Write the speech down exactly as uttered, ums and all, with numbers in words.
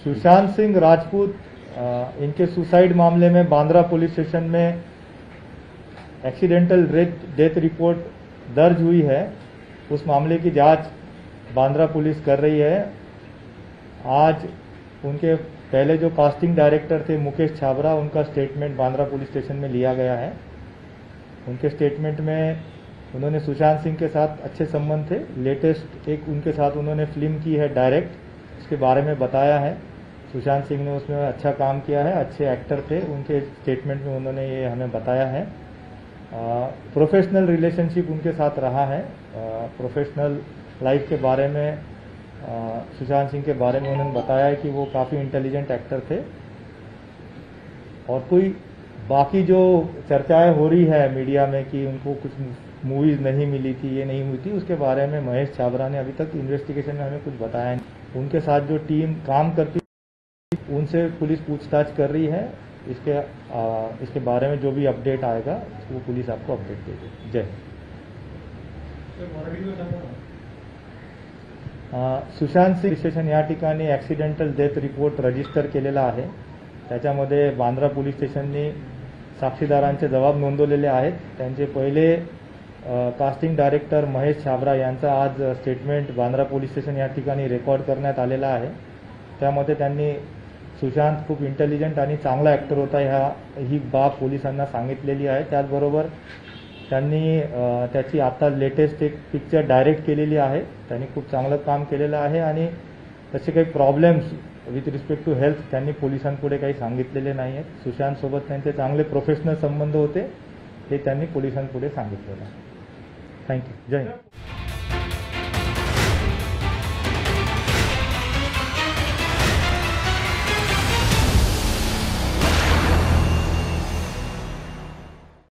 सुशांत सिंह राजपूत इनके सुसाइड मामले में बांद्रा पुलिस स्टेशन में एक्सीडेंटल डेथ रिपोर्ट दर्ज हुई है। उस मामले की जांच बांद्रा पुलिस कर रही है। आज उनके पहले जो कास्टिंग डायरेक्टर थे मुकेश छाबरा, उनका स्टेटमेंट बांद्रा पुलिस स्टेशन में लिया गया है। उनके स्टेटमेंट में उन्होंने सुशांत सिंह के साथ अच्छे संबंध थे। लेटेस्ट एक उनके साथ उन्होंने फिल्म की है डायरेक्ट, उसके बारे में बताया है। सुशांत सिंह ने उसमें अच्छा काम किया है, अच्छे एक्टर थे। उनके स्टेटमेंट में उन्होंने ये हमें बताया है। प्रोफेशनल रिलेशनशिप उनके साथ रहा है। प्रोफेशनल लाइफ के बारे में आ, सुशांत सिंह के बारे में उन्होंने बताया है कि वो काफ़ी इंटेलिजेंट एक्टर थे। और कोई बाकी जो चर्चाएं हो रही है मीडिया में कि उनको कुछ मूवीज नहीं मिली थी, ये नहीं हुई थी, उसके बारे में महेश छाबरा ने अभी तक इन्वेस्टिगेशन में हमें कुछ बताया नहीं। उनके साथ जो टीम काम करती उनसे पुलिस पूछताछ कर रही है। इसके आ, इसके बारे में जो भी अपडेट आएगा वो पुलिस आपको अपडेट देगी। जय सुशांत सिंह स्टेशन या ठिकाणी ॲक्सिडेंटल डेथ रिपोर्ट रजिस्टर केलेला आहे। त्याच्यामध्ये बांद्रा पोलीस स्टेशननी साक्षीदारांचे जबाब नोंदवलेले आहेत। त्यांचे पहिले कास्टिंग डायरेक्टर महेश छाबरा यांचा आज स्टेटमेंट बांद्रा पोलीस स्टेशन या ठिकाणी रेकॉर्ड करण्यात आलेला आहे। त्यामध्ये त्यांनी सुशांत खूप इंटेलिजंट आणि चांगला ॲक्टर होता ह्या ही बाब पोलिसांना सांगितलेली आहे। त्याचबरोबर त्यांनी त्याची आता लेटेस्ट एक पिक्चर डायरेक्ट केलेली आहे। त्यांनी खूप चांगलं काम केलेलं आहे आणि तसे काही problems with respect to health त्यांनी पोलिसांपुढे काही सांगितलेले नाही आहेत। सुशांत सोबत त्यांचे चांगले प्रोफेशनल संबंध होते, हे त्यांनी पोलिसांपुढे सांगितलेलं आहे। थँक्यू। जय हिंद।